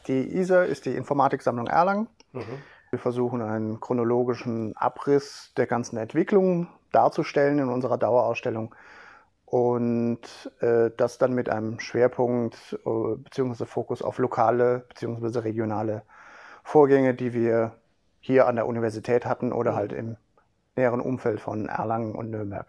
Die ISA ist die Informatiksammlung Erlangen. Mhm. Wir versuchen einen chronologischen Abriss der ganzen Entwicklung darzustellen in unserer Dauerausstellung und das dann mit einem Schwerpunkt bzw. Fokus auf lokale bzw. regionale Vorgänge, die wir hier an der Universität hatten oder halt im näheren Umfeld von Erlangen und Nürnberg.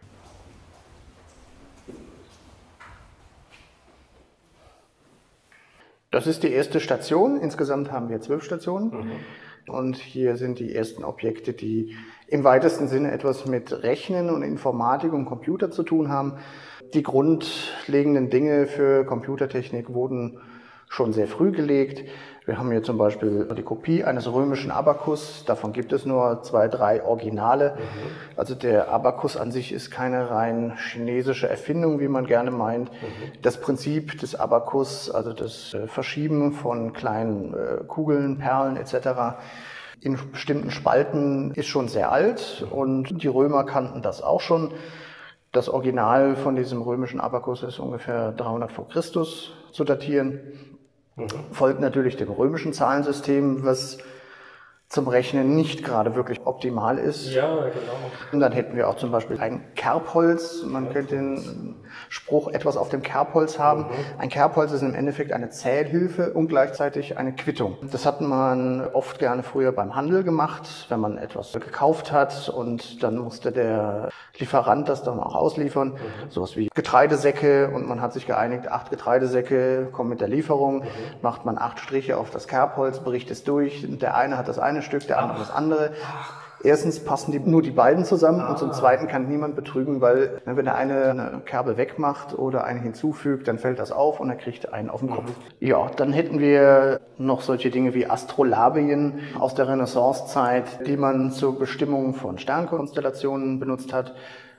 Das ist die erste Station. Insgesamt haben wir 12 Stationen. Und hier sind die ersten Objekte, die im weitesten Sinne etwas mit Rechnen und Informatik und Computer zu tun haben. Die grundlegenden Dinge für Computertechnik wurden schon sehr früh gelegt. Wir haben hier zum Beispiel die Kopie eines römischen Abakus. Davon gibt es nur 2, 3 Originale. Also der Abakus an sich ist keine rein chinesische Erfindung, wie man gerne meint. Das Prinzip des Abakus, also das Verschieben von kleinen Kugeln, Perlen etc. in bestimmten Spalten, ist schon sehr alt und die Römer kannten das auch schon. Das Original von diesem römischen Abakus ist ungefähr 300 vor Christus zu datieren. Folgt natürlich dem römischen Zahlensystem, was zum Rechnen nicht gerade wirklich optimal ist. Ja, genau. Und dann hätten wir auch zum Beispiel ein Kerbholz. Man könnte den Spruch etwas auf dem Kerbholz haben. Ein Kerbholz ist im Endeffekt eine Zählhilfe und gleichzeitig eine Quittung. Das hat man oft gerne früher beim Handel gemacht, wenn man etwas gekauft hat und dann musste der Lieferant das dann auch ausliefern. Sowas wie Getreidesäcke und man hat sich geeinigt, 8 Getreidesäcke kommen mit der Lieferung. Macht man 8 Striche auf das Kerbholz, bricht es durch. Der eine hat das eine Stück, der andere das andere. Erstens passen nur die beiden zusammen und zum Zweiten kann niemand betrügen, weil wenn der eine Kerbe wegmacht oder eine hinzufügt, dann fällt das auf und er kriegt einen auf den Kopf. Ja, dann hätten wir noch solche Dinge wie Astrolabien aus der Renaissancezeit, die man zur Bestimmung von Sternkonstellationen benutzt hat.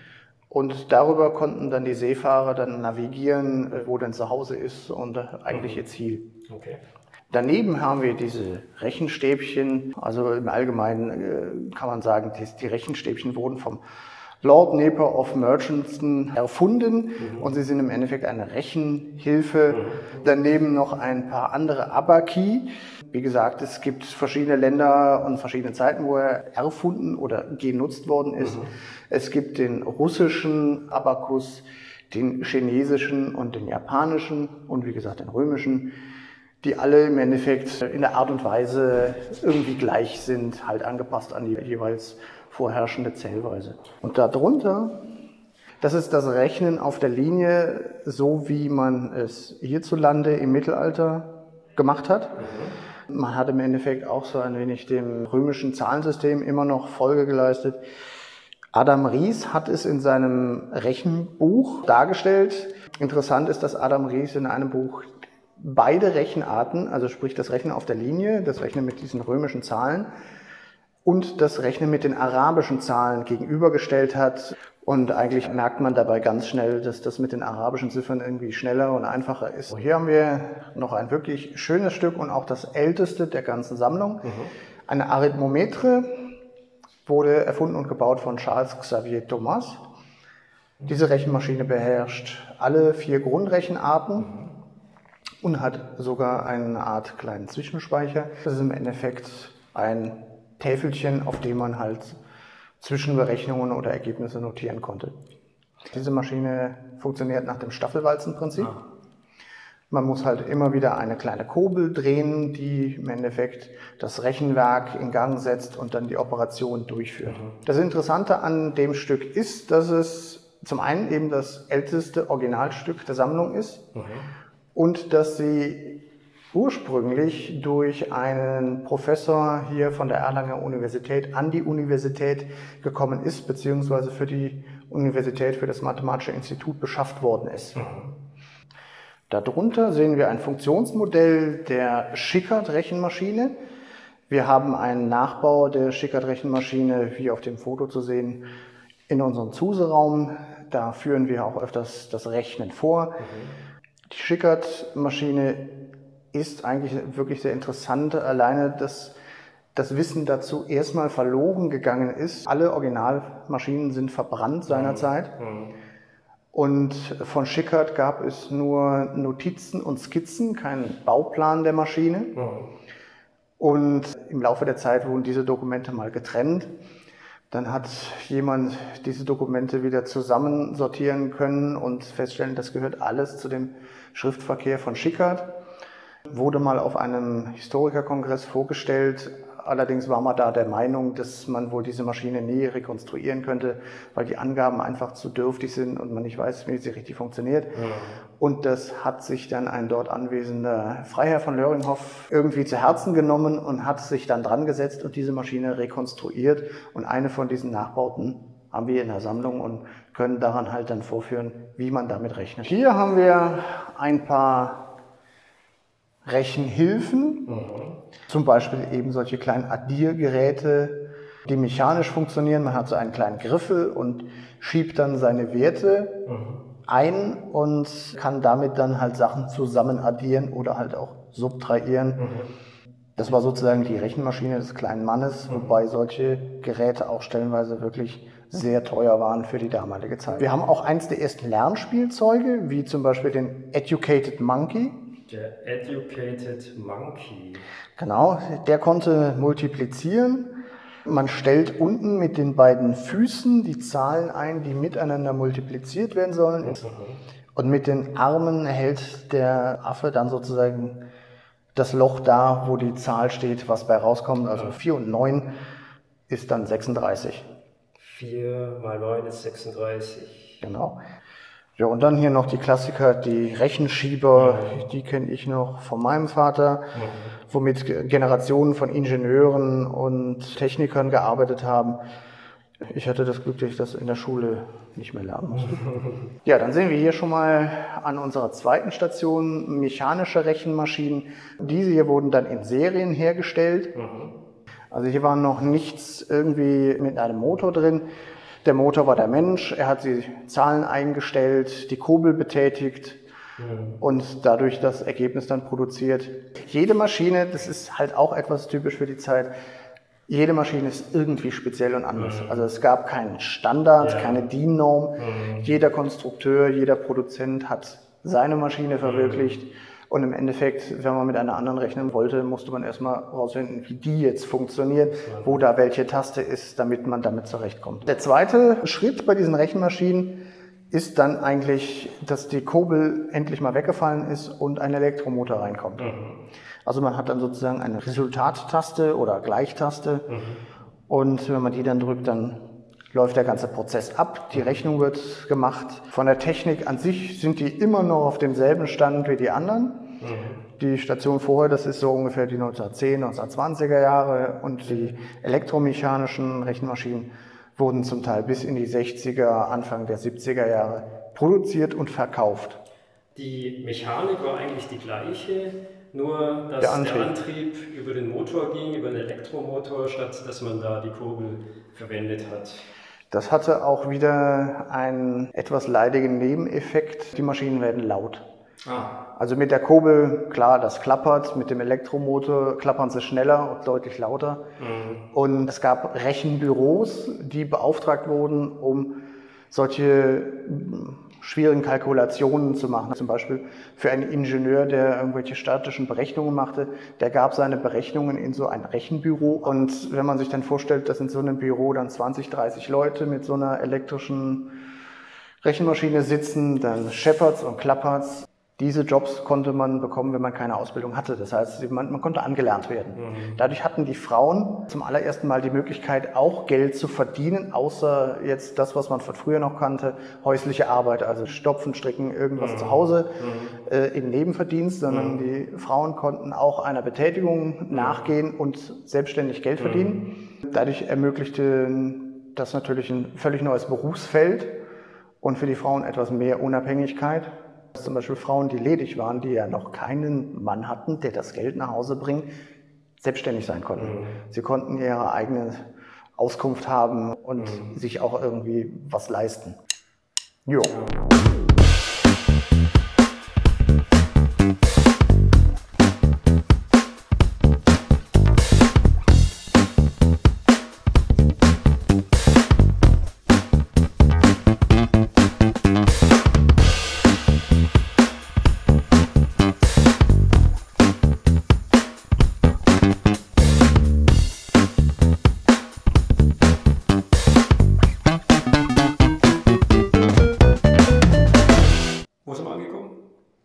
Und darüber konnten dann die Seefahrer dann navigieren, wo denn zu Hause ist und eigentlich ihr Ziel. Okay. Daneben haben wir diese Rechenstäbchen, also im Allgemeinen kann man sagen, die Rechenstäbchen wurden vom Lord Napier of Murchison erfunden und sie sind im Endeffekt eine Rechenhilfe. Daneben noch ein paar andere Abaki. Wie gesagt, es gibt verschiedene Länder und verschiedene Zeiten, wo er erfunden oder genutzt worden ist. Es gibt den russischen Abakus, den chinesischen und den japanischen und wie gesagt den römischen, die alle im Endeffekt in der Art und Weise irgendwie gleich sind, halt angepasst an die jeweils vorherrschende Zählweise. Und darunter, das ist das Rechnen auf der Linie, so wie man es hierzulande im Mittelalter gemacht hat. Man hat im Endeffekt auch so ein wenig dem römischen Zahlensystem immer noch Folge geleistet. Adam Ries hat es in seinem Rechenbuch dargestellt. Interessant ist, dass Adam Ries in einem Buch beide Rechenarten, also sprich das Rechnen auf der Linie, das Rechnen mit diesen römischen Zahlen und das Rechnen mit den arabischen Zahlen gegenübergestellt hat. Und eigentlich merkt man dabei ganz schnell, dass das mit den arabischen Ziffern irgendwie schneller und einfacher ist. Hier haben wir noch ein wirklich schönes Stück und auch das älteste der ganzen Sammlung. Eine Arithmometre, wurde erfunden und gebaut von Charles Xavier Thomas. Diese Rechenmaschine beherrscht alle 4 Grundrechenarten und hat sogar eine Art kleinen Zwischenspeicher. Das ist im Endeffekt ein Täfelchen, auf dem man halt Zwischenberechnungen oder Ergebnisse notieren konnte. Diese Maschine funktioniert nach dem Staffelwalzenprinzip. Man muss halt immer wieder eine kleine Kurbel drehen, die im Endeffekt das Rechenwerk in Gang setzt und dann die Operation durchführt. Das Interessante an dem Stück ist, dass es zum einen eben das älteste Originalstück der Sammlung ist und dass sie ursprünglich durch einen Professor hier von der Erlanger Universität an die Universität gekommen ist, beziehungsweise für die Universität, für das Mathematische Institut beschafft worden ist. Darunter sehen wir ein Funktionsmodell der Schickard-Rechenmaschine. Wir haben einen Nachbau der Schickard-Rechenmaschine, wie auf dem Foto zu sehen, in unserem Zuse-Raum. Da führen wir auch öfters das Rechnen vor. Die Schickard-Maschine ist eigentlich wirklich sehr interessant. Alleine, dass das Wissen dazu erstmal verloren gegangen ist. Alle Originalmaschinen sind verbrannt seinerzeit. Und von Schickard gab es nur Notizen und Skizzen, keinen Bauplan der Maschine. Und im Laufe der Zeit wurden diese Dokumente mal getrennt. Dann hat jemand diese Dokumente wieder zusammensortieren können und feststellen, das gehört alles zu dem Schriftverkehr von Schickard. Wurde mal auf einem Historikerkongress vorgestellt. Allerdings war man da der Meinung, dass man wohl diese Maschine nie rekonstruieren könnte, weil die Angaben einfach zu dürftig sind und man nicht weiß, wie sie richtig funktioniert. Und das hat sich dann ein dort anwesender Freiherr von Löringhoff irgendwie zu Herzen genommen und hat sich dann dran gesetzt und diese Maschine rekonstruiert. Und eine von diesen Nachbauten haben wir in der Sammlung und können daran halt dann vorführen, wie man damit rechnet. Hier haben wir ein paar Rechenhilfen, zum Beispiel eben solche kleinen Addiergeräte, die mechanisch funktionieren. Man hat so einen kleinen Griffel und schiebt dann seine Werte ein und kann damit dann halt Sachen zusammen addieren oder halt auch subtrahieren. Das war sozusagen die Rechenmaschine des kleinen Mannes, wobei solche Geräte auch stellenweise wirklich sehr teuer waren für die damalige Zeit. Wir haben auch eins der ersten Lernspielzeuge, wie zum Beispiel den Educated Monkey. Der Educated Monkey. Genau, der konnte multiplizieren. Man stellt unten mit den beiden Füßen die Zahlen ein, die miteinander multipliziert werden sollen. Und mit den Armen hält der Affe dann sozusagen das Loch da, wo die Zahl steht, was bei rauskommt. Also 4 und 9 ist dann 36. 4 mal 9 ist 36. Genau. Ja, und dann hier noch die Klassiker, die Rechenschieber, die kenne ich noch von meinem Vater, womit Generationen von Ingenieuren und Technikern gearbeitet haben. Ich hatte das Glück, dass ich das in der Schule nicht mehr lernen musste. Ja, dann sehen wir hier schon mal an unserer zweiten Station mechanische Rechenmaschinen. Diese hier wurden dann in Serien hergestellt. Also hier war noch nichts irgendwie mit einem Motor drin. Der Motor war der Mensch, er hat die Zahlen eingestellt, die Kurbel betätigt und dadurch das Ergebnis dann produziert. Jede Maschine, das ist halt auch etwas typisch für die Zeit, jede Maschine ist irgendwie speziell und anders. Also es gab keinen Standard, keine DIN-Norm. Jeder Konstrukteur, jeder Produzent hat seine Maschine verwirklicht. Und im Endeffekt, wenn man mit einer anderen rechnen wollte, musste man erstmal herausfinden, wie die jetzt funktioniert, wo da welche Taste ist, damit man damit zurechtkommt. Der zweite Schritt bei diesen Rechenmaschinen ist dann eigentlich, dass die Kurbel endlich mal weggefallen ist und ein Elektromotor reinkommt. Also man hat dann sozusagen eine Resultattaste oder Gleichtaste und wenn man die dann drückt, dann läuft der ganze Prozess ab, die Rechnung wird gemacht. Von der Technik an sich sind die immer noch auf demselben Stand wie die anderen. Die Station vorher, das ist so ungefähr die 1910, 1920er Jahre und die elektromechanischen Rechenmaschinen wurden zum Teil bis in die 60er, Anfang der 70er Jahre produziert und verkauft. Die Mechanik war eigentlich die gleiche, nur dass der Antrieb über den Motor ging, über den Elektromotor, statt dass man da die Kurbel verwendet hat. Das hatte auch wieder einen etwas leidigen Nebeneffekt. Die Maschinen werden laut. Also mit der Kurbel, klar, das klappert. Mit dem Elektromotor klappern sie schneller und deutlich lauter. Und es gab Rechenbüros, die beauftragt wurden, um solche schwierigen Kalkulationen zu machen. Zum Beispiel für einen Ingenieur, der irgendwelche statischen Berechnungen machte, der gab seine Berechnungen in so ein Rechenbüro. Und wenn man sich dann vorstellt, dass in so einem Büro dann 20, 30 Leute mit so einer elektrischen Rechenmaschine sitzen, dann scheppert's und klappert's. Diese Jobs konnte man bekommen, wenn man keine Ausbildung hatte. Das heißt, man konnte angelernt werden. Dadurch hatten die Frauen zum allerersten Mal die Möglichkeit, auch Geld zu verdienen, außer jetzt das, was man von früher noch kannte, häusliche Arbeit, also Stopfen, Stricken, irgendwas zu Hause im Nebenverdienst, sondern die Frauen konnten auch einer Betätigung nachgehen und selbstständig Geld verdienen. Dadurch ermöglichte das natürlich ein völlig neues Berufsfeld und für die Frauen etwas mehr Unabhängigkeit. Zum Beispiel Frauen, die ledig waren, die ja noch keinen Mann hatten, der das Geld nach Hause bringt, selbstständig sein konnten. Sie konnten ihre eigene Auskunft haben und sich auch irgendwie was leisten. Jo.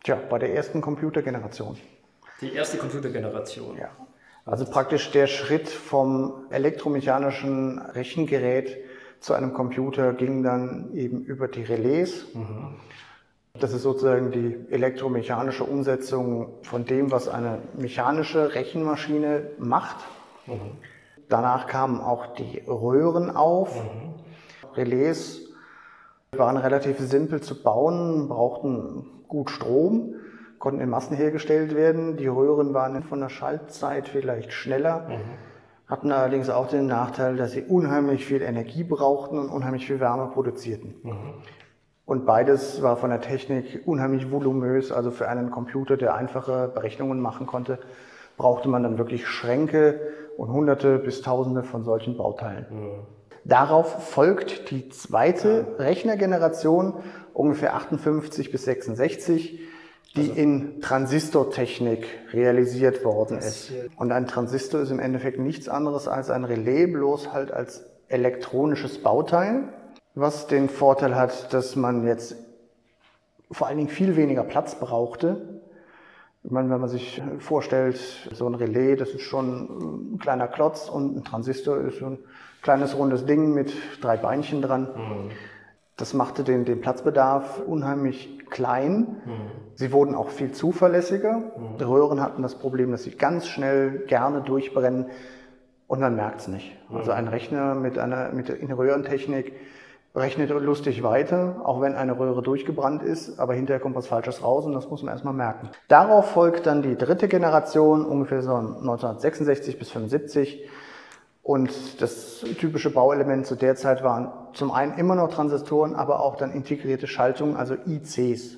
Tja, bei der ersten Computergeneration. Die erste Computergeneration? Ja. Also praktisch der Schritt vom elektromechanischen Rechengerät zu einem Computer ging dann eben über die Relais. Das ist sozusagen die elektromechanische Umsetzung von dem, was eine mechanische Rechenmaschine macht. Danach kamen auch die Röhren auf. Relais waren relativ simpel zu bauen, brauchten gut Strom, konnten in Massen hergestellt werden. Die Röhren waren von der Schaltzeit vielleicht schneller, hatten allerdings auch den Nachteil, dass sie unheimlich viel Energie brauchten und unheimlich viel Wärme produzierten. Und beides war von der Technik unheimlich voluminös, also für einen Computer, der einfache Berechnungen machen konnte, brauchte man dann wirklich Schränke und Hunderte bis Tausende von solchen Bauteilen. Darauf folgt die zweite Rechnergeneration, ungefähr 58 bis 66, die in Transistortechnik realisiert worden ist. Und ein Transistor ist im Endeffekt nichts anderes als ein Relais, bloß halt als elektronisches Bauteil, was den Vorteil hat, dass man jetzt vor allen Dingen viel weniger Platz brauchte. Ich meine, wenn man sich vorstellt, so ein Relais, das ist schon ein kleiner Klotz und ein Transistor ist so ein kleines rundes Ding mit 3 Beinchen dran. Das machte den Platzbedarf unheimlich klein. Sie wurden auch viel zuverlässiger. Die Röhren hatten das Problem, dass sie ganz schnell gerne durchbrennen und man merkt es nicht. Also ein Rechner in Röhrentechnik rechnet lustig weiter, auch wenn eine Röhre durchgebrannt ist, aber hinterher kommt was Falsches raus und das muss man erstmal merken. Darauf folgt dann die dritte Generation, ungefähr so 1966 bis 75. Und das typische Bauelement zu der Zeit waren zum einen immer noch Transistoren, aber auch dann integrierte Schaltungen, also ICs.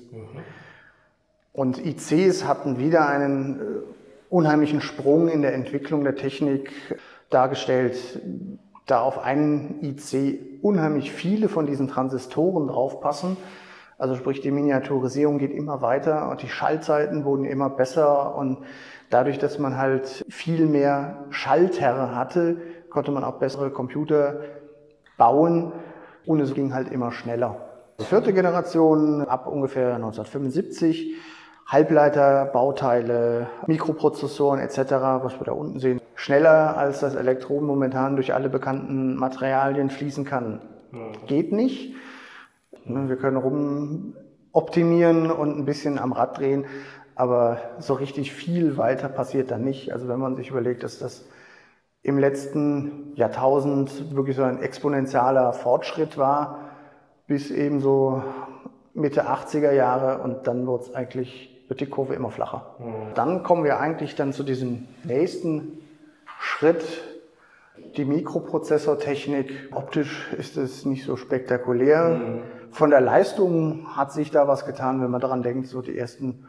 Und ICs hatten wieder einen unheimlichen Sprung in der Entwicklung der Technik dargestellt, da auf einen IC unheimlich viele von diesen Transistoren draufpassen. Also sprich, die Miniaturisierung geht immer weiter und die Schaltzeiten wurden immer besser und dadurch, dass man halt viel mehr Schalter hatte, konnte man auch bessere Computer bauen und es ging halt immer schneller. Die vierte Generation ab ungefähr 1975, Halbleiter, Bauteile, Mikroprozessoren etc., was wir da unten sehen, schneller als das Elektron momentan durch alle bekannten Materialien fließen kann. Geht nicht. Wir können rumoptimieren und ein bisschen am Rad drehen, aber so richtig viel weiter passiert da nicht. Also wenn man sich überlegt, dass das im letzten Jahrtausend wirklich so ein exponentialer Fortschritt war, bis eben so Mitte 80er Jahre und dann wird die Kurve immer flacher. Dann kommen wir eigentlich dann zu diesem nächsten Schritt, die Mikroprozessortechnik. Optisch ist es nicht so spektakulär. Von der Leistung hat sich da was getan, wenn man daran denkt, so die ersten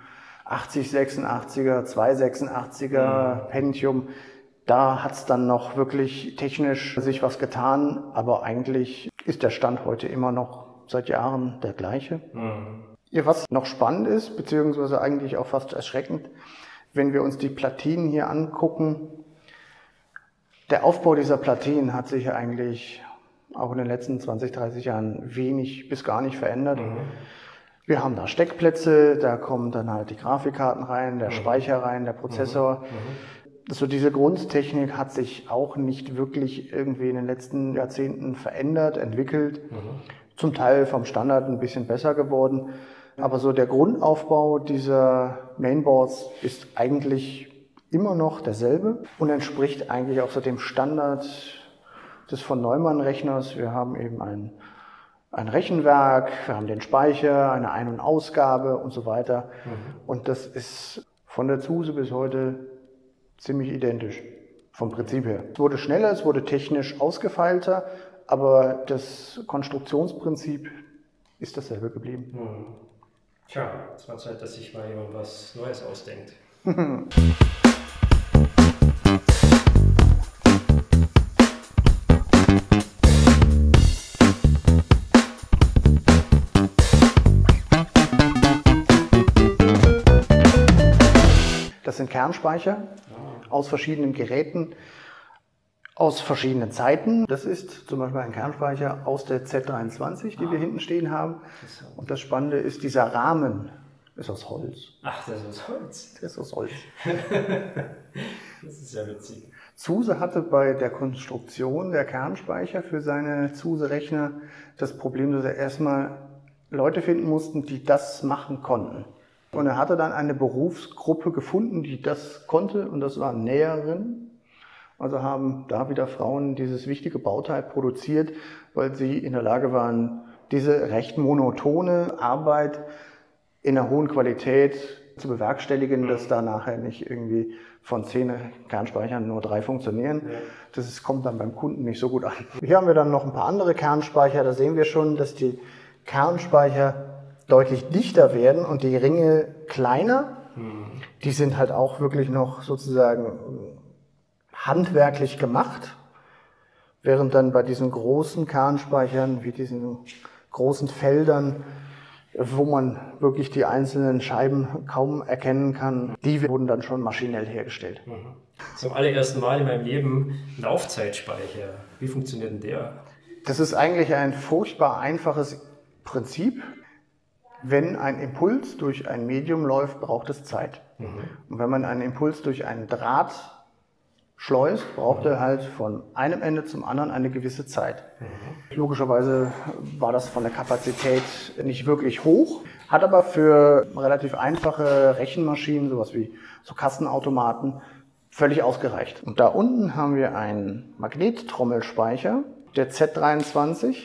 8086er, 286er, Pentium, da hat es dann noch wirklich technisch sich was getan, aber eigentlich ist der Stand heute immer noch seit Jahren der gleiche. Ja, was noch spannend ist, beziehungsweise eigentlich auch fast erschreckend, wenn wir uns die Platinen hier angucken, der Aufbau dieser Platinen hat sich ja eigentlich auch in den letzten 20, 30 Jahren wenig bis gar nicht verändert. Wir haben da Steckplätze, da kommen dann halt die Grafikkarten rein, der Speicher rein, der Prozessor. So diese Grundtechnik hat sich auch nicht wirklich irgendwie in den letzten Jahrzehnten verändert, entwickelt. Zum Teil vom Standard ein bisschen besser geworden. Aber so der Grundaufbau dieser Mainboards ist eigentlich immer noch derselbe und entspricht eigentlich auch so dem Standard des von Neumann-Rechners. Wir haben eben ein Rechenwerk, wir haben den Speicher, eine Ein- und Ausgabe und so weiter. Und das ist von der Zuse bis heute ziemlich identisch, vom Prinzip her. Es wurde schneller, es wurde technisch ausgefeilter, aber das Konstruktionsprinzip ist dasselbe geblieben. Tja, es war Zeit, dass sich mal jemand was Neues ausdenkt. Das sind Kernspeicher aus verschiedenen Geräten, aus verschiedenen Zeiten. Das ist zum Beispiel ein Kernspeicher aus der Z23, die wir hinten stehen haben. Und das Spannende ist, dieser Rahmen Ist aus Holz. Ach, das ist aus Holz. Der ist aus Holz. Das ist ja witzig. Zuse hatte bei der Konstruktion der Kernspeicher für seine Zuse-Rechner das Problem, dass er erstmal Leute finden mussten, die das machen konnten. Und er hatte dann eine Berufsgruppe gefunden, die das konnte, und das waren Näherinnen. Also haben da wieder Frauen dieses wichtige Bauteil produziert, weil sie in der Lage waren, diese recht monotone Arbeit in einer hohen Qualität zu bewerkstelligen, dass da nachher nicht irgendwie von 10 Kernspeichern nur 3 funktionieren. Ja. Das kommt dann beim Kunden nicht so gut an. Hier haben wir dann noch ein paar andere Kernspeicher. Da sehen wir schon, dass die Kernspeicher deutlich dichter werden und die Ringe kleiner. Die sind halt auch wirklich noch sozusagen handwerklich gemacht. Während dann bei diesen großen Kernspeichern, wie diesen großen Feldern, wo man wirklich die einzelnen Scheiben kaum erkennen kann, die wurden dann schon maschinell hergestellt. Zum allerersten Mal in meinem Leben Laufzeitspeicher. Wie funktioniert denn der? Das ist eigentlich ein furchtbar einfaches Prinzip. Wenn ein Impuls durch ein Medium läuft, braucht es Zeit. Und wenn man einen Impuls durch einen Draht schleust, braucht er halt von einem Ende zum anderen eine gewisse Zeit. Logischerweise war das von der Kapazität nicht wirklich hoch, hat aber für relativ einfache Rechenmaschinen, sowas wie so Kassenautomaten, völlig ausgereicht. Und da unten haben wir einen Magnettrommelspeicher, der Z23.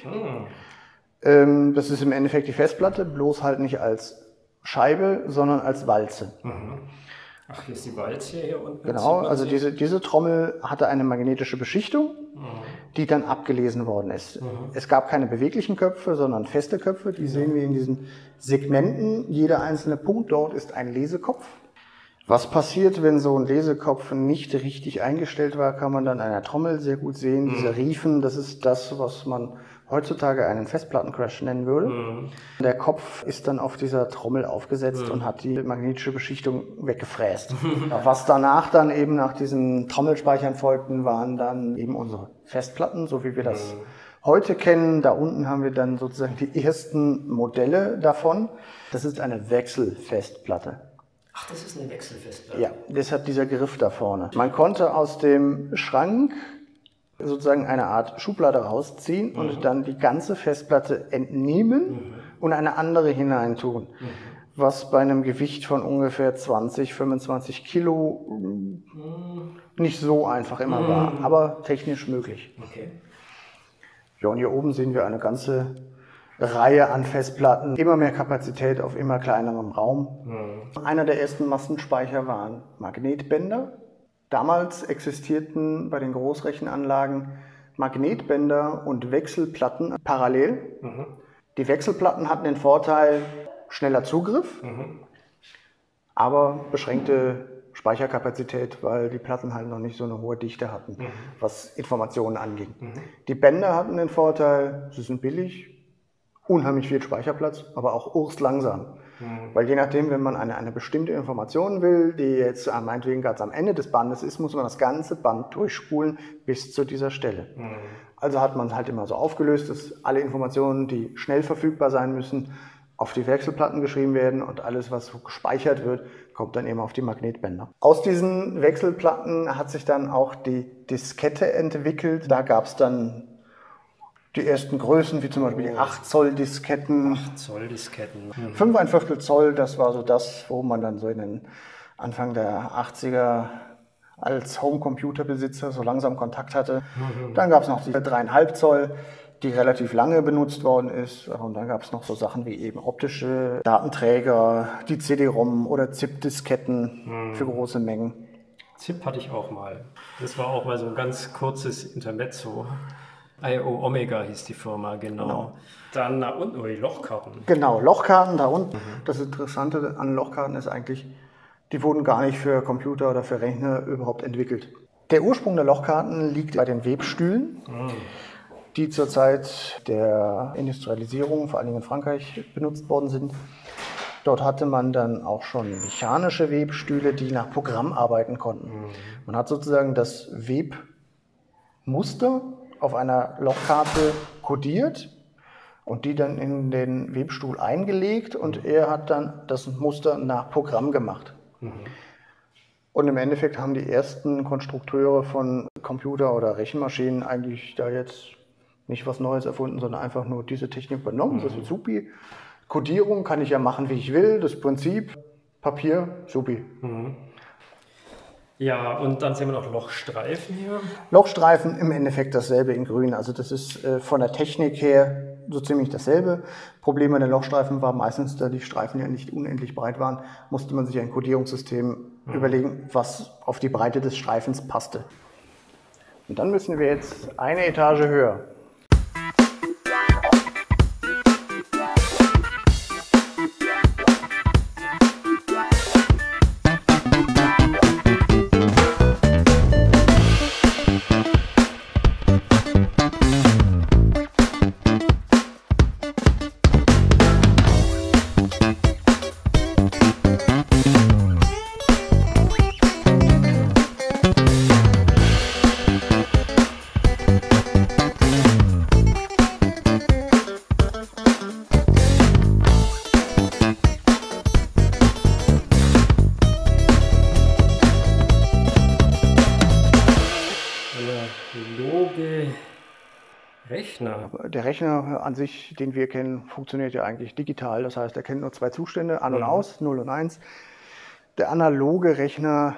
Das ist im Endeffekt die Festplatte, bloß halt nicht als Scheibe, sondern als Walze. Ach, hier ist die Walze hier unten. Genau, also diese Trommel hatte eine magnetische Beschichtung, die dann abgelesen worden ist. Es gab keine beweglichen Köpfe, sondern feste Köpfe. Die sehen wir in diesen Segmenten. Jeder einzelne Punkt dort ist ein Lesekopf. Was passiert, wenn so ein Lesekopf nicht richtig eingestellt war, kann man dann an der Trommel sehr gut sehen. Diese Riefen, das ist das, was man heutzutage einen Festplattencrash nennen würde. Der Kopf ist dann auf dieser Trommel aufgesetzt und hat die magnetische Beschichtung weggefräst. Was danach dann eben nach diesen Trommelspeichern folgten, waren dann eben unsere Festplatten, so wie wir das heute kennen. Da unten haben wir dann sozusagen die ersten Modelle davon. Das ist eine Wechselfestplatte. Ach, das ist eine Wechselfestplatte? Ja, deshalb dieser Griff da vorne. Man konnte aus dem Schrank sozusagen eine Art Schublade rausziehen und dann die ganze Festplatte entnehmen und eine andere hineintun, was bei einem Gewicht von ungefähr 20, 25 Kilo nicht so einfach immer war, aber technisch möglich. Okay. Ja, und hier oben sehen wir eine ganze Reihe an Festplatten, immer mehr Kapazität auf immer kleinerem Raum. Einer der ersten Massenspeicher waren Magnetbänder. Damals existierten bei den Großrechenanlagen Magnetbänder und Wechselplatten parallel. Die Wechselplatten hatten den Vorteil, schneller Zugriff, aber beschränkte Speicherkapazität, weil die Platten halt noch nicht so eine hohe Dichte hatten, was Informationen anging. Die Bänder hatten den Vorteil, sie sind billig, unheimlich viel Speicherplatz, aber auch langsam. Weil je nachdem, wenn man eine bestimmte Information will, die jetzt meinetwegen ganz am Ende des Bandes ist, muss man das ganze Band durchspulen bis zu dieser Stelle. Also hat man halt immer so aufgelöst, dass alle Informationen, die schnell verfügbar sein müssen, auf die Wechselplatten geschrieben werden und alles, was so gespeichert wird, kommt dann eben auf die Magnetbänder. Aus diesen Wechselplatten hat sich dann auch die Diskette entwickelt. Da gab es dann die ersten Größen, wie zum Beispiel die 8 Zoll Disketten. 8 Zoll Disketten. 5,25 Zoll, das war so das, wo man dann so in den Anfang der 80er als Homecomputerbesitzer so langsam Kontakt hatte. Dann gab es noch die 3,5 Zoll, die relativ lange benutzt worden ist. Und dann gab es noch so Sachen wie eben optische Datenträger, die CD-ROM oder ZIP-Disketten für große Mengen. ZIP hatte ich auch mal. Das war auch mal so ein ganz kurzes Intermezzo. IO Omega hieß die Firma, genau. Dann da unten die Lochkarten. Genau, Lochkarten da unten. Das Interessante an Lochkarten ist eigentlich, die wurden gar nicht für Computer oder für Rechner überhaupt entwickelt. Der Ursprung der Lochkarten liegt bei den Webstühlen, die zur Zeit der Industrialisierung, vor allem in Frankreich, benutzt worden sind. Dort hatte man dann auch schon mechanische Webstühle, die nach Programm arbeiten konnten. Man hat sozusagen das Webmuster auf einer Lochkarte kodiert und die dann in den Webstuhl eingelegt und er hat dann das Muster nach Programm gemacht. Und im Endeffekt haben die ersten Konstrukteure von Computer- oder Rechenmaschinen eigentlich da jetzt nicht was Neues erfunden, sondern einfach nur diese Technik übernommen. Das ist supi. Codierung kann ich ja machen, wie ich will. Das Prinzip, Papier, supi. Ja, und dann sehen wir noch Lochstreifen hier. Lochstreifen im Endeffekt dasselbe in grün. Also das ist von der Technik her so ziemlich dasselbe. Problem bei den Lochstreifen war meistens, da die Streifen ja nicht unendlich breit waren, musste man sich ein Codierungssystem überlegen, was auf die Breite des Streifens passte. Und dann müssen wir jetzt eine Etage höher. Der Rechner an sich, den wir kennen, funktioniert ja eigentlich digital. Das heißt, er kennt nur zwei Zustände, an und aus, 0 und 1. Der analoge Rechner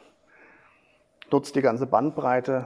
nutzt die ganze Bandbreite.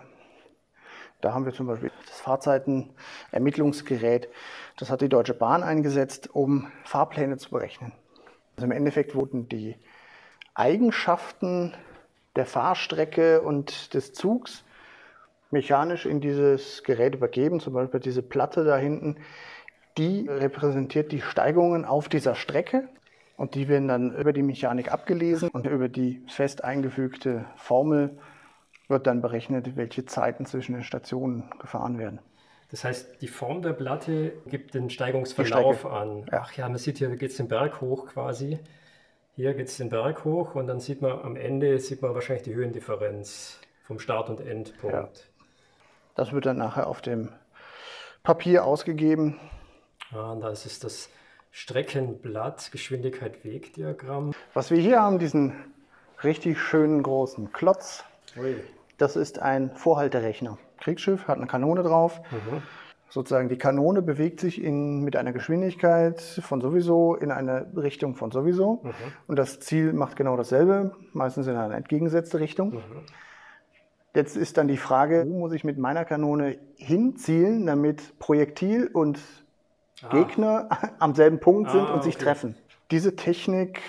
Da haben wir zum Beispiel das Fahrzeitenermittlungsgerät. Das hat die Deutsche Bahn eingesetzt, um Fahrpläne zu berechnen. Also im Endeffekt wurden die Eigenschaften der Fahrstrecke und des Zugs mechanisch in dieses Gerät übergeben, zum Beispiel diese Platte da hinten, die repräsentiert die Steigungen auf dieser Strecke und die werden dann über die Mechanik abgelesen und über die fest eingefügte Formel wird dann berechnet, welche Zeiten zwischen den Stationen gefahren werden. Das heißt, die Form der Platte gibt den Steigungsverlauf an. Ja. Ach ja, man sieht hier, geht es den Berg hoch quasi. Hier geht es den Berg hoch und dann sieht man am Ende wahrscheinlich die Höhendifferenz vom Start- und Endpunkt. Ja. Das wird dann nachher auf dem Papier ausgegeben. Ah, und das ist das Streckenblatt, Geschwindigkeit-Weg-Diagramm. Was wir hier haben, diesen richtig schönen großen Klotz, das ist ein Vorhalterechner. Kriegsschiff hat eine Kanone drauf. Sozusagen die Kanone bewegt sich mit einer Geschwindigkeit von sowieso in eine Richtung von sowieso. Und das Ziel macht genau dasselbe, meistens in eine entgegengesetzte Richtung. Jetzt ist dann die Frage, wo muss ich mit meiner Kanone hinzielen, damit Projektil und Gegner am selben Punkt sind und sich treffen. Diese Technik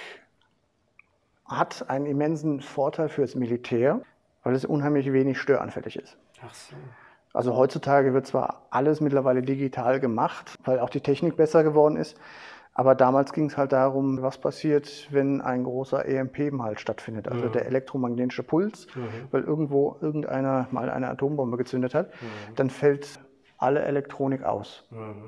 hat einen immensen Vorteil fürs Militär, weil es unheimlich wenig störanfällig ist. Ach so. Also heutzutage wird zwar alles mittlerweile digital gemacht, weil auch die Technik besser geworden ist, aber damals ging es halt darum, was passiert, wenn ein großer EMP halt stattfindet, also der elektromagnetische Puls, weil irgendwo irgendeiner mal eine Atombombe gezündet hat, dann fällt alle Elektronik aus.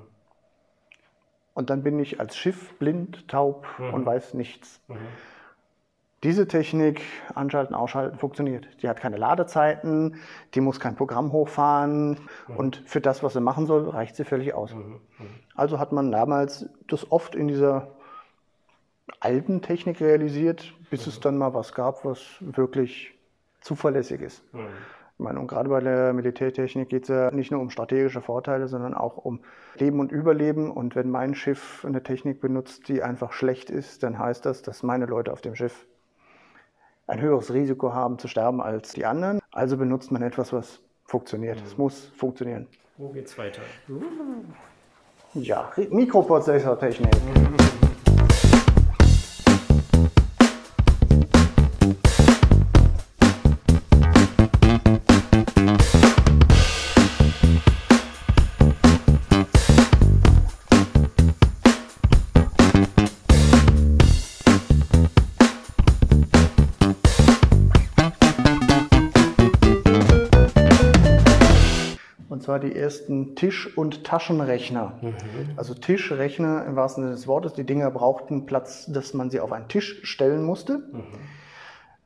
Und dann bin ich als Schiff blind, taub und weiß nichts. Diese Technik, anschalten, ausschalten, funktioniert. Die hat keine Ladezeiten, die muss kein Programm hochfahren und für das, was sie machen soll, reicht sie völlig aus. Also hat man damals das oft in dieser alten Technik realisiert, bis es dann mal was gab, was wirklich zuverlässig ist. Ich meine, und gerade bei der Militärtechnik geht es ja nicht nur um strategische Vorteile, sondern auch um Leben und Überleben. Und wenn mein Schiff eine Technik benutzt, die einfach schlecht ist, dann heißt das, dass meine Leute auf dem Schiff ein höheres Risiko haben zu sterben als die anderen. Also benutzt man etwas, was funktioniert. Es muss funktionieren. Wo geht's weiter? Ja, Mikroprozessortechnik. Und zwar die ersten Tisch- und Taschenrechner. Also Tischrechner im wahrsten Sinne des Wortes. Die Dinger brauchten Platz, dass man sie auf einen Tisch stellen musste.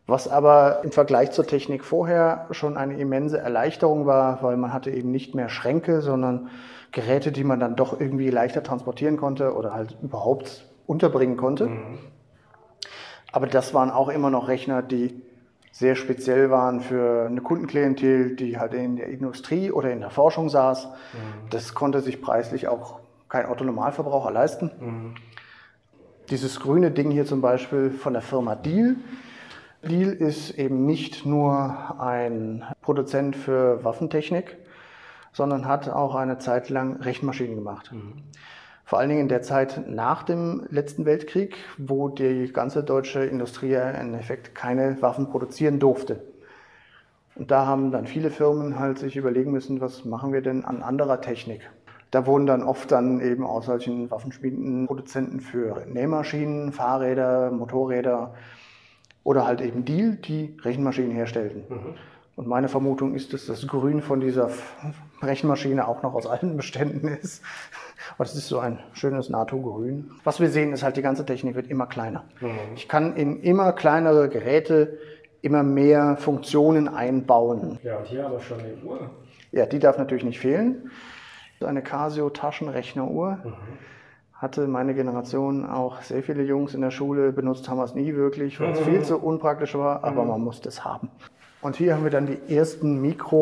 Was aber im Vergleich zur Technik vorher schon eine immense Erleichterung war, weil man hatte eben nicht mehr Schränke, sondern Geräte, die man dann doch irgendwie leichter transportieren konnte oder halt überhaupt unterbringen konnte. Aber das waren auch immer noch Rechner, die sehr speziell waren für eine Kundenklientel, die halt in der Industrie oder in der Forschung saß. Das konnte sich preislich auch kein Otto-Normalverbraucher leisten. Dieses grüne Ding hier zum Beispiel von der Firma Diehl. Diehl ist eben nicht nur ein Produzent für Waffentechnik, sondern hat auch eine Zeit lang Rechenmaschinen gemacht. Vor allen Dingen in der Zeit nach dem letzten Weltkrieg, wo die ganze deutsche Industrie im Endeffekt keine Waffen produzieren durfte. Und da haben dann viele Firmen halt sich überlegen müssen, was machen wir denn an anderer Technik. Da wurden dann oft dann eben aus solchen Waffenschmieden Produzenten für Nähmaschinen, Fahrräder, Motorräder oder halt eben Diehl, die Rechenmaschinen herstellten. Und meine Vermutung ist, dass das Grün von dieser Rechenmaschine auch noch aus alten Beständen ist. Aber das ist so ein schönes NATO-Grün. Was wir sehen, ist halt, die ganze Technik wird immer kleiner. Ich kann in immer kleinere Geräte immer mehr Funktionen einbauen. Ja, und hier haben wir schon eine Uhr. Ja, die darf natürlich nicht fehlen. Eine Casio Taschenrechneruhr. Hatte meine Generation auch sehr viele Jungs in der Schule, benutzt haben wir es nie wirklich, weil es viel zu unpraktisch war, aber man musste es haben. Und hier haben wir dann die ersten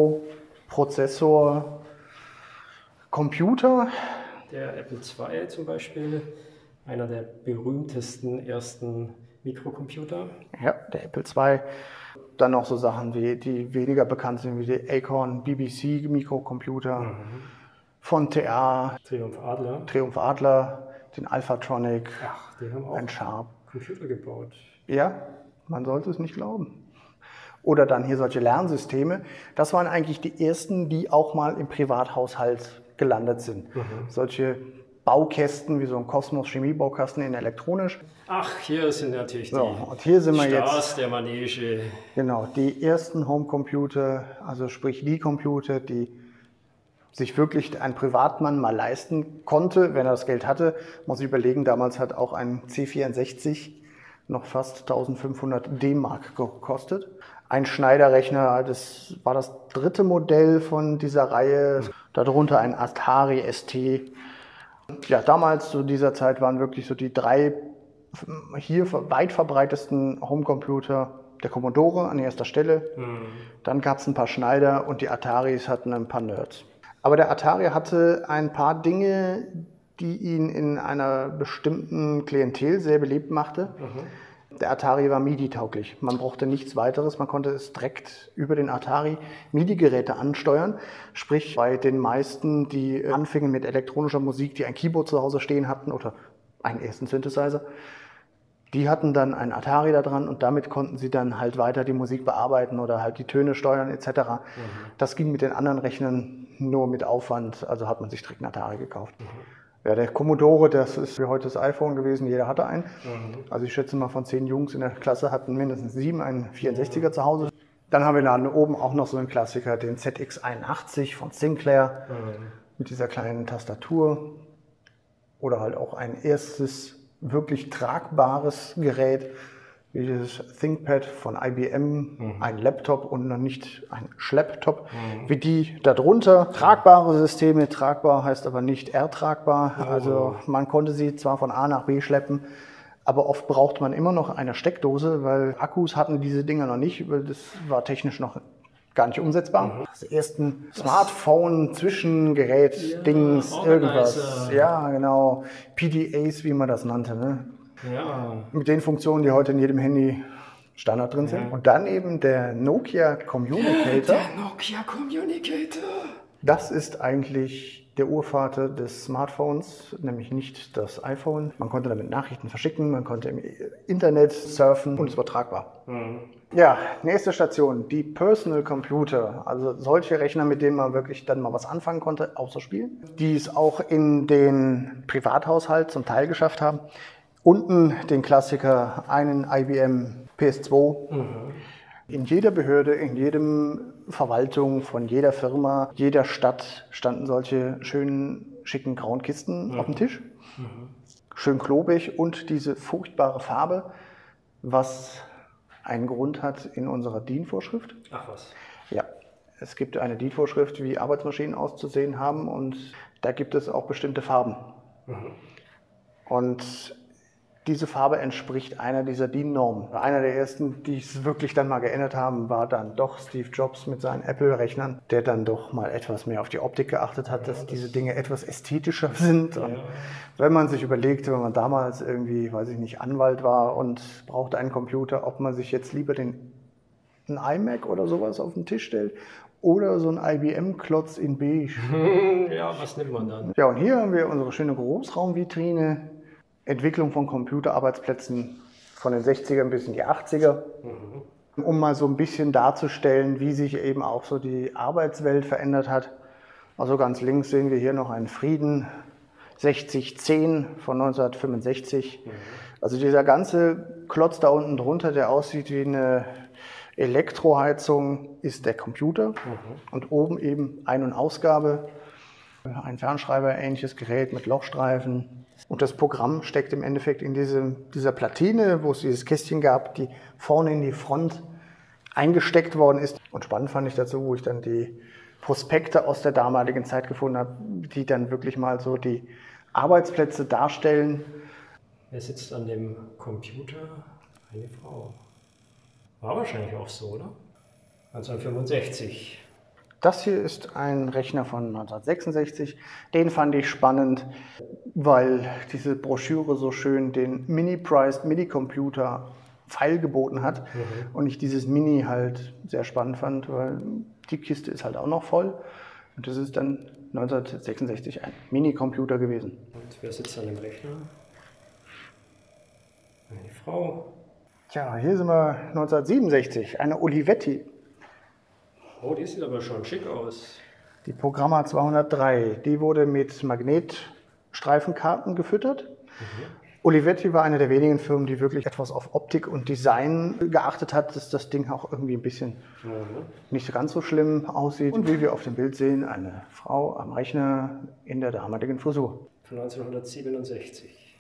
Mikroprozessor-Computer. Der Apple II zum Beispiel, einer der berühmtesten ersten Mikrocomputer. Ja, der Apple II. Dann noch so Sachen, die weniger bekannt sind, wie die Acorn BBC Mikrocomputer von TA, Triumph Adler, den Alphatronic, die haben auch ein Sharp. Computer gebaut. Ja, man sollte es nicht glauben. Oder dann hier solche Lernsysteme. Das waren eigentlich die ersten, die auch mal im Privathaushalt gelandet sind. Solche Baukästen wie so ein Cosmos Chemiebaukasten in elektronisch. Ach, hier sind natürlich die und hier sind wir Stars jetzt, der Manege. Genau, die ersten Homecomputer, also sprich die Computer, die sich wirklich ein Privatmann mal leisten konnte, wenn er das Geld hatte. Muss ich überlegen, damals hat auch ein C64 noch fast 1500 D-Mark gekostet. Ein Schneiderrechner, das war das dritte Modell von dieser Reihe, darunter ein Atari ST. Ja, damals zu dieser Zeit waren wirklich so die drei hier weit verbreitesten Homecomputer. Der Commodore an erster Stelle, dann gab es ein paar Schneider und die Ataris hatten ein paar Nerds. Aber der Atari hatte ein paar Dinge, die ihn in einer bestimmten Klientel sehr beliebt machte. Der Atari war MIDI-tauglich. Man brauchte nichts weiteres. Man konnte es direkt über den Atari MIDI-Geräte ansteuern. Sprich, bei den meisten, die anfingen mit elektronischer Musik, die ein Keyboard zu Hause stehen hatten oder einen ersten Synthesizer, die hatten dann einen Atari da dran und damit konnten sie dann halt weiter die Musik bearbeiten oder halt die Töne steuern etc. Das ging mit den anderen Rechnern nur mit Aufwand, also hat man sich direkt einen Atari gekauft. Ja, der Commodore, das ist wie heute das iPhone gewesen, jeder hatte einen. Also ich schätze mal, von 10 Jungs in der Klasse hatten mindestens 7 einen 64er zu Hause. Dann haben wir da oben auch noch so einen Klassiker, den ZX81 von Sinclair mit dieser kleinen Tastatur. Oder halt auch ein erstes wirklich tragbares Gerät, wie dieses ThinkPad von IBM, ein Laptop und noch nicht ein Schlepptop, wie die darunter. Tragbare Systeme, tragbar heißt aber nicht ertragbar. Also man konnte sie zwar von A nach B schleppen, aber oft braucht man immer noch eine Steckdose, weil Akkus hatten diese Dinger noch nicht, weil das war technisch noch gar nicht umsetzbar. Das ersten Smartphone-Zwischengerät-Dings, irgendwas. Ja, genau. PDAs, wie man das nannte. Ne? Ja. Mit den Funktionen, die heute in jedem Handy Standard drin sind. Und dann eben der Nokia Communicator. Der Nokia Communicator. Das ist eigentlich der Urvater des Smartphones, nämlich nicht das iPhone. Man konnte damit Nachrichten verschicken, man konnte im Internet surfen und es war tragbar. Ja, nächste Station, die Personal Computer, also solche Rechner, mit denen man wirklich dann mal was anfangen konnte, außer Spielen, die es auch in den Privathaushalt zum Teil geschafft haben. Unten den Klassiker, einen IBM PS2. In jeder Behörde, in jedem Verwaltung von jeder Firma, jeder Stadt standen solche schönen, schicken grauen Kisten auf dem Tisch. Schön klobig und diese furchtbare Farbe, was einen Grund hat in unserer DIN-Vorschrift. Ach was. Ja, es gibt eine DIN-Vorschrift, wie Arbeitsmaschinen auszusehen haben und da gibt es auch bestimmte Farben. Und diese Farbe entspricht einer dieser DIN-Normen. Einer der ersten, die es wirklich dann mal geändert haben, war dann doch Steve Jobs mit seinen Apple-Rechnern, der dann doch mal etwas mehr auf die Optik geachtet hat, dass diese Dinge etwas ästhetischer sind. Und wenn man sich überlegt, wenn man damals irgendwie, weiß ich nicht, Anwalt war und brauchte einen Computer, ob man sich jetzt lieber einen iMac oder sowas auf den Tisch stellt oder so ein IBM-Klotz in beige. Ja, was nimmt man dann? Ja, und hier haben wir unsere schöne Großraumvitrine. Entwicklung von Computerarbeitsplätzen von den 60er bis in die 80er, um mal so ein bisschen darzustellen, wie sich eben auch so die Arbeitswelt verändert hat. Also ganz links sehen wir hier noch einen Frieden 6010 von 1965. Also dieser ganze Klotz da unten drunter, der aussieht wie eine Elektroheizung, ist der Computer und oben eben Ein- und Ausgabe, ein Fernschreiber, ähnliches Gerät mit Lochstreifen. Und das Programm steckt im Endeffekt in dieser Platine, wo es dieses Kästchen gab, die vorne in die Front eingesteckt worden ist. Und spannend fand ich dazu, wo ich dann die Prospekte aus der damaligen Zeit gefunden habe, die dann wirklich mal so die Arbeitsplätze darstellen. Wer sitzt an dem Computer? Eine Frau. War wahrscheinlich auch so, oder? 1965. Das hier ist ein Rechner von 1966. Den fand ich spannend, weil diese Broschüre so schön den Mini-Priced Mini-Computer Pfeil geboten hat. Und ich dieses Mini halt sehr spannend fand, weil die Kiste ist halt auch noch voll. Und das ist dann 1966 ein Mini-Computer gewesen. Und wer sitzt an dem Rechner? Eine Frau. Tja, hier sind wir 1967, eine Olivetti. Oh, die sieht aber schon schick aus. Die Programma 203, die wurde mit Magnetstreifenkarten gefüttert. Olivetti war eine der wenigen Firmen, die wirklich etwas auf Optik und Design geachtet hat, dass das Ding auch irgendwie ein bisschen nicht ganz so schlimm aussieht. Und wie wir auf dem Bild sehen, eine Frau am Rechner in der damaligen Frisur. Von 1967.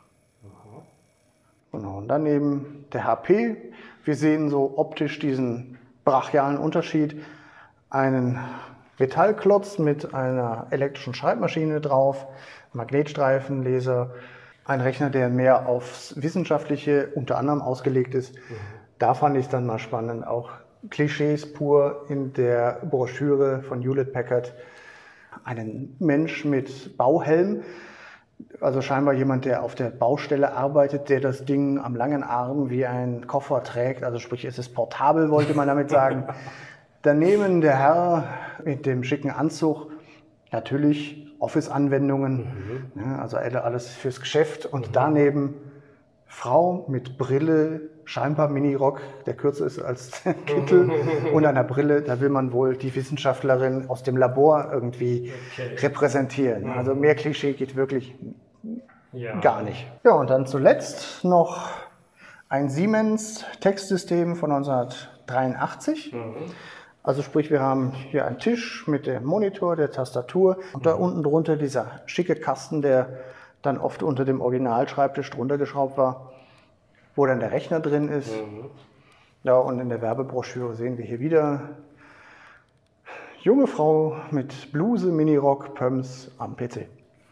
Genau, und daneben der HP. Wir sehen so optisch diesen brachialen Unterschied. Einen Metallklotz mit einer elektrischen Schreibmaschine drauf, Magnetstreifenleser, ein Rechner, der mehr aufs Wissenschaftliche unter anderem ausgelegt ist. Da fand ich es dann mal spannend, auch Klischees pur in der Broschüre von Hewlett Packard. Einen Mensch mit Bauhelm, also scheinbar jemand, der auf der Baustelle arbeitet, der das Ding am langen Arm wie ein Koffer trägt, also sprich es ist portabel, wollte man damit sagen. Daneben der Herr mit dem schicken Anzug, natürlich Office-Anwendungen, also alles fürs Geschäft. Und daneben Frau mit Brille, scheinbar Minirock, der kürzer ist als der Kittel, und einer Brille, da will man wohl die Wissenschaftlerin aus dem Labor irgendwie repräsentieren. Also mehr Klischee geht wirklich gar nicht. Ja, und dann zuletzt noch ein Siemens Textsystem von 1983. Also sprich, wir haben hier einen Tisch mit dem Monitor, der Tastatur und da unten drunter dieser schicke Kasten, der dann oft unter dem Originalschreibtisch drunter geschraubt war, wo dann der Rechner drin ist. Ja, und in der Werbebroschüre sehen wir hier wieder junge Frau mit Bluse, Minirock, Pumps am PC.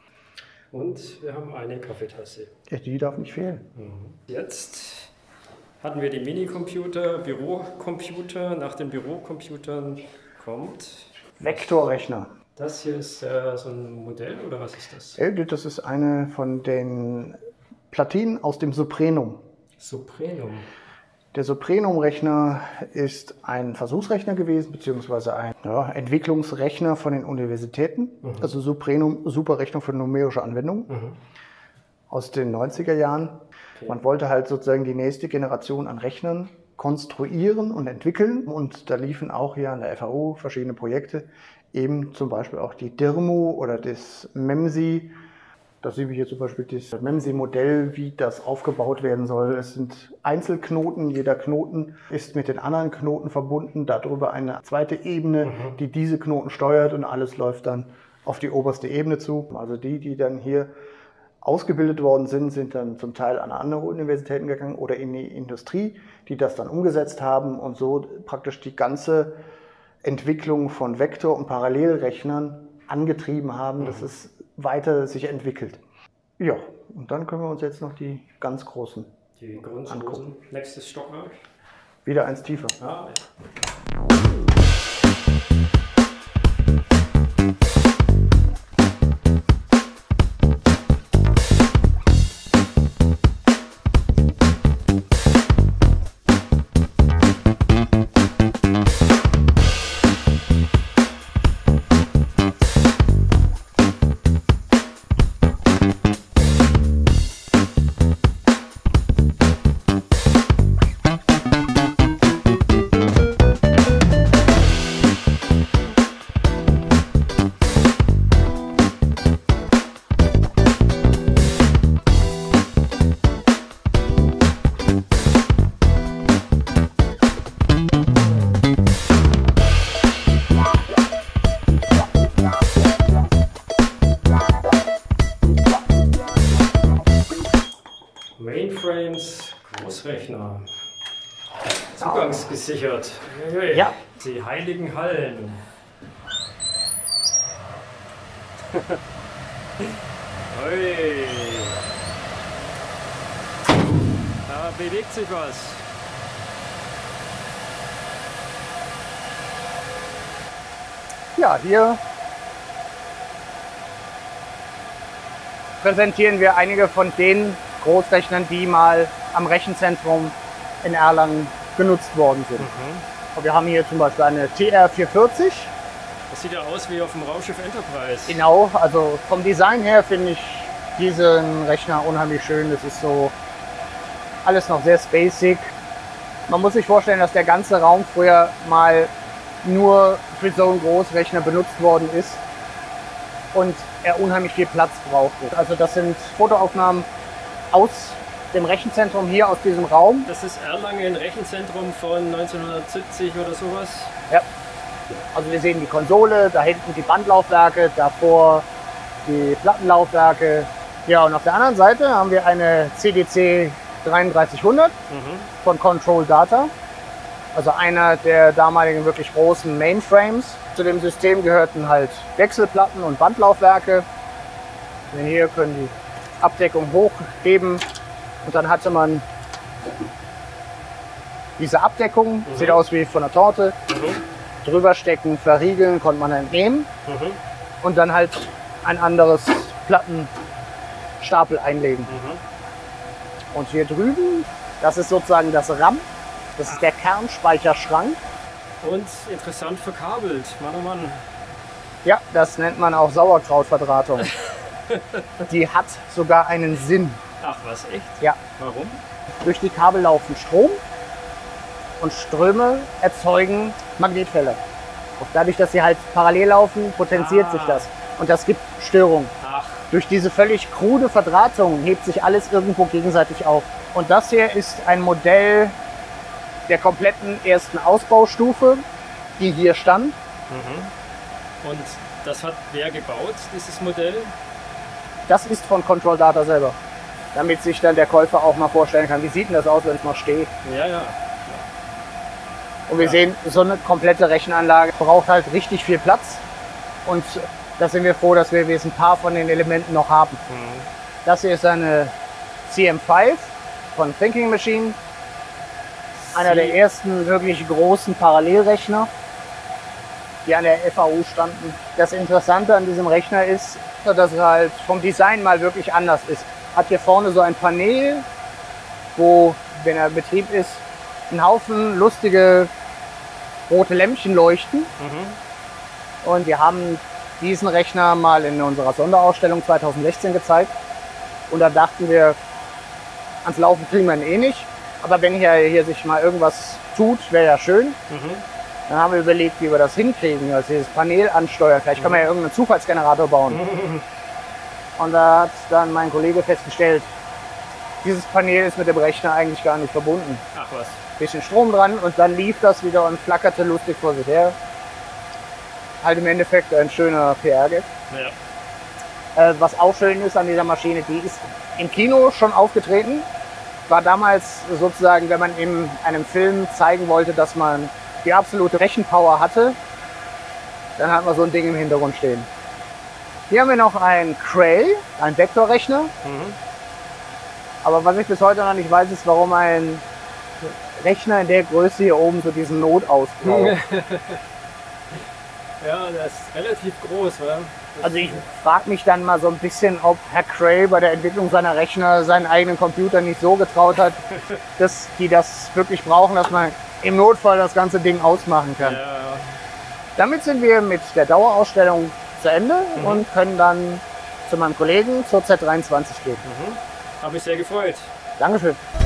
Und wir haben eine Kaffeetasse. Ja, die darf nicht fehlen. Jetzt hatten wir die Mini-Computer, Bürocomputer. Nach den Bürocomputern kommt Vektorrechner. Das hier ist so ein Modell oder was ist das? Das ist eine von den Platinen aus dem Suprenum. Suprenum. Der Suprenum-Rechner ist ein Versuchsrechner gewesen, beziehungsweise ein Entwicklungsrechner von den Universitäten. Also Suprenum, Superrechnung für numerische Anwendungen aus den 90er Jahren. Okay. Man wollte halt sozusagen die nächste Generation an Rechnern konstruieren und entwickeln. Und da liefen auch hier an der FAU verschiedene Projekte, eben zum Beispiel auch die DIRMU oder das MEMSI. Da sehen wir hier zum Beispiel das MEMSI-Modell, wie das aufgebaut werden soll. Es sind Einzelknoten, jeder Knoten ist mit den anderen Knoten verbunden, darüber eine zweite Ebene, die diese Knoten steuert und alles läuft dann auf die oberste Ebene zu. Also die dann hier ausgebildet worden sind, sind dann zum Teil an andere Universitäten gegangen oder in die Industrie, die das dann umgesetzt haben und so praktisch die ganze Entwicklung von Vektor- und Parallelrechnern angetrieben haben, dass es weiter sich entwickelt. Ja, und dann können wir uns jetzt noch die ganz großen angucken. Nächstes Stockwerk. Wieder eins tiefer. Ah, ja. Mainframes, Großrechner, zugangsgesichert. Ja. Die heiligen Hallen. Ui. Da bewegt sich was. Ja, hier präsentieren wir einige von den Großrechnern, die mal am Rechenzentrum in Erlangen genutzt worden sind. Und wir haben hier zum Beispiel eine TR440. Das sieht ja aus wie auf dem Raumschiff Enterprise. Genau, also vom Design her finde ich diesen Rechner unheimlich schön. Das ist so alles noch sehr spacig. Man muss sich vorstellen, dass der ganze Raum früher mal nur für so einen Großrechner benutzt worden ist und er unheimlich viel Platz brauchte. Also das sind Fotoaufnahmen aus dem Rechenzentrum hier, aus diesem Raum. Das ist Erlangen, Rechenzentrum von 1970 oder sowas? Ja. Also wir sehen die Konsole, da hinten die Bandlaufwerke, davor die Plattenlaufwerke. Ja, und auf der anderen Seite haben wir eine CDC 3300 von Control Data. Also einer der damaligen wirklich großen Mainframes. Zu dem System gehörten halt Wechselplatten und Bandlaufwerke. Und hier können die Abdeckung hochheben und dann hatte man diese Abdeckung, sieht aus wie von einer Torte, drüber stecken, verriegeln, konnte man entnehmen und dann halt ein anderes Plattenstapel einlegen. Und hier drüben, das ist sozusagen das RAM, das ist der Kernspeicherschrank. Und interessant verkabelt, Mann oh Mann. Ja, das nennt man auch Sauerkrautverdrahtung. Die hat sogar einen Sinn. Ach was, echt? Ja. Warum? Durch die Kabel laufen Strom und Ströme erzeugen Magnetfelder. Und dadurch, dass sie halt parallel laufen, potenziert sich das. Und das gibt Störungen. Ach. Durch diese völlig krude Verdrahtung hebt sich alles irgendwo gegenseitig auf. Und das hier ist ein Modell der kompletten ersten Ausbaustufe, die hier stand. Und das hat wer gebaut, dieses Modell? Das ist von Control Data selber. Damit sich dann der Käufer auch mal vorstellen kann, wie sieht denn das aus, wenn es mal steht. Ja, ja. Und wir sehen, so eine komplette Rechenanlage braucht halt richtig viel Platz. Und da sind wir froh, dass wir jetzt ein paar von den Elementen noch haben. Das hier ist eine CM5 von Thinking Machine. Einer der ersten wirklich großen Parallelrechner, die an der FAU standen. Das Interessante an diesem Rechner ist, dass er halt vom Design mal wirklich anders ist. Hat hier vorne so ein Panel, wo, wenn er in Betrieb ist, ein Haufen lustige rote Lämpchen leuchten. Und wir haben diesen Rechner mal in unserer Sonderausstellung 2016 gezeigt. Und da dachten wir, ans Laufen kriegen wir ihn eh nicht. Aber wenn hier sich mal irgendwas tut, wäre ja schön. Dann haben wir überlegt, wie wir das hinkriegen, also dieses Panel ansteuern. Vielleicht können wir ja irgendeinen Zufallsgenerator bauen. Und da hat dann mein Kollege festgestellt, dieses Panel ist mit dem Rechner eigentlich gar nicht verbunden. Ach was. Bisschen Strom dran und dann lief das wieder und flackerte lustig vor sich her. Halt im Endeffekt ein schöner PR-Gag. Ja. Was auch schön ist an dieser Maschine, die ist im Kino schon aufgetreten. War damals sozusagen, wenn man in einem Film zeigen wollte, dass man die absolute Rechenpower hatte, dann hat man so ein Ding im Hintergrund stehen. Hier haben wir noch ein Cray, ein Vektorrechner. Aber was ich bis heute noch nicht weiß, ist, warum ein Rechner in der Größe hier oben so diesen Notausbau. Ja, der ist relativ groß, oder? Also ich frage mich dann mal so ein bisschen, ob Herr Cray bei der Entwicklung seiner Rechner seinen eigenen Computer nicht so getraut hat, dass die das wirklich brauchen, dass man im Notfall das ganze Ding ausmachen kann. Ja. Damit sind wir mit der Dauerausstellung zu Ende und können dann zu meinem Kollegen zur Z23 gehen. Habe mich sehr gefreut. Dankeschön.